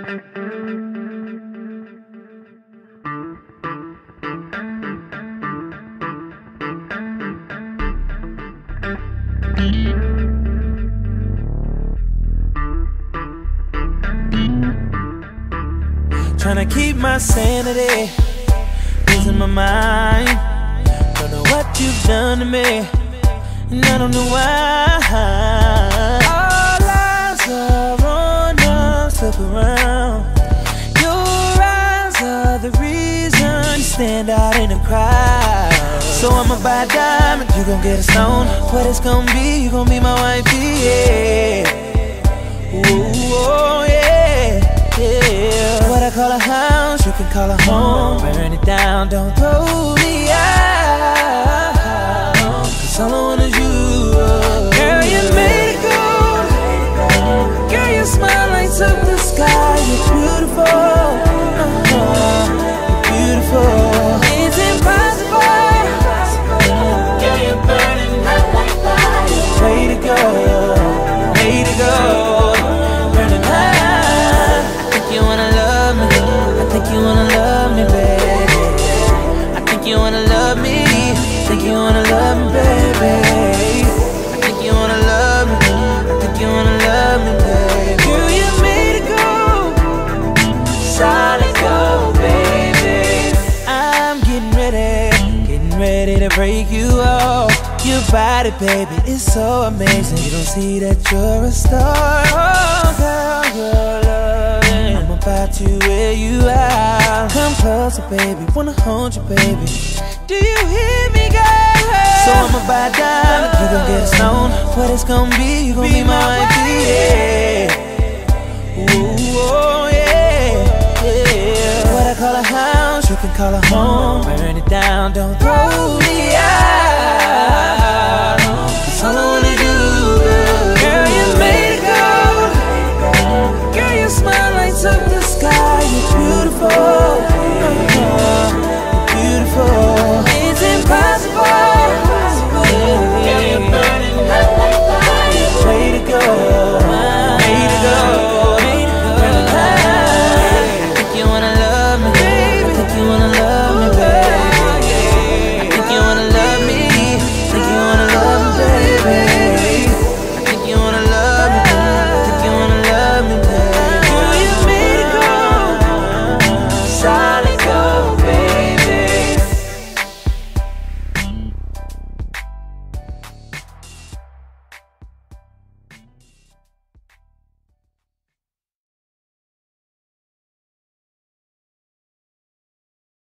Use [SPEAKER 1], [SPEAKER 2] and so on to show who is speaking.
[SPEAKER 1] Tryna keep my sanity, losing my mind. Don't know what you've done to me, and I don't know why. All eyes are on us, look around. Your eyes are the reason you stand out in the crowd. So I'ma buy a diamond, you gon' get a stone. What it's gon' be, you gon' be my wifey, yeah. Ooh, oh, yeah, yeah. What I call a house, you can call a home. Burn it down, don't throw me out, 'cause all I want is you. Girl, you made it good. Girl, your smile lights up the sky. You're beautiful, you're beautiful. It's impossible. Girl, you're burning hot like fire. Way to go, way to go. Burning hot. I think you wanna love me. I think you wanna love me, baby. I think you wanna love me. I think you wanna love me, baby. I think you wanna love me. I think you wanna love me, baby. Girl, you made it go. Solid go, baby. I'm getting ready to break you off. Your body, baby, is so amazing. You don't see that you're a star. Oh, girl, you're loving. I'm about to wear you out. Come closer, baby, wanna hold you, baby. Do you hear me, girl? So I'ma buy a diamond, you gon' get a stone. What it's gon' be, you gon' be my wifey, yeah. Ooh, oh, yeah, yeah. What I call a house, you can call a home. Burn it down, don't throw